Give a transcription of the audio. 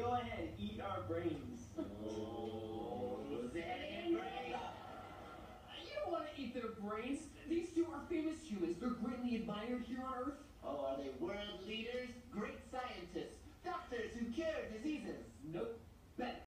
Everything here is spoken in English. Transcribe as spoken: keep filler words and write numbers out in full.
Go ahead, eat our brains. Oh, Zed and Brain. You don't want to eat their brains. These two are famous humans. They're greatly admired here on Earth. Oh, are they world leaders? Great scientists. Doctors who cure diseases.